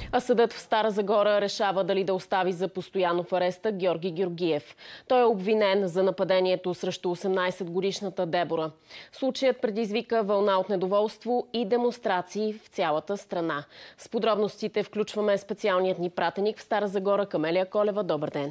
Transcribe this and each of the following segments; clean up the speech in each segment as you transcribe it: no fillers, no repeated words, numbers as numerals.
А съдът в Стара Загора решава дали да остави за постоянно в ареста Георги Георгиев. Той е обвинен за нападението срещу 18-годишната Дебора. Случаят предизвика вълна от недоволство и демонстрации в цялата страна. С подробностите включваме специалният ни пратеник в Стара Загора Камелия Колева. Добър ден!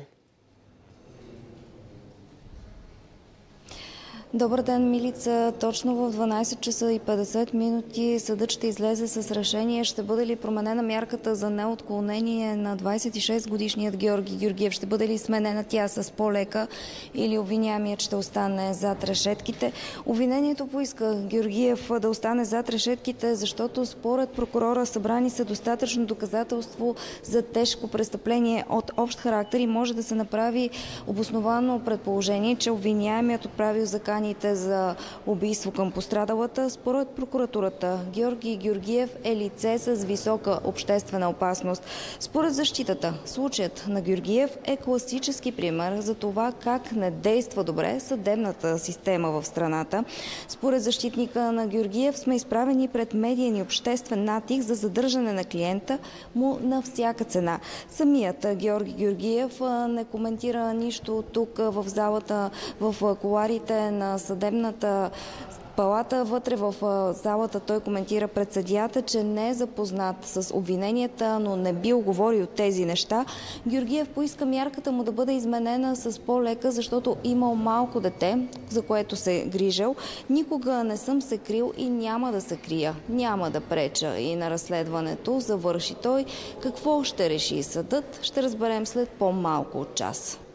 Добър ден, Милица. Точно в 12 часа и 50 минути съдът ще излезе с решение ще бъде ли променена мярката за неотклонение на 26-годишният Георги Георгиев. Ще бъде ли сменена тя с по-лека или обвиняемият ще остане зад решетките. Обвинението поиска Георгиев да остане зад решетките, защото според прокурора събрани са достатъчно доказателство за тежко престъпление от общ характер и може да се направи обосновано предположение, че обвиняемият отправил закани за убийство към пострадалата. Според прокуратурата, Георги Георгиев е лице с висока обществена опасност. Според защитата, случаят на Георгиев е класически пример за това как не действа добре съдебната система в страната. Според защитника на Георгиев сме изправени пред медиен и обществен натиск за задържане на клиента му на всяка цена. Самият Георги Георгиев не коментира нищо тук в залата, в кулоарите на съдебната палата. Вътре в залата той коментира пред съдията, че не е запознат с обвиненията, но не бил говорил тези неща. Георгиев поиска мярката му да бъде изменена с по-лека, защото имал малко дете, за което се грижал. Никога не съм се крил и няма да се крия. Няма да преча и на разследването, завърши той. Какво ще реши съдът, ще разберем след по-малко от час.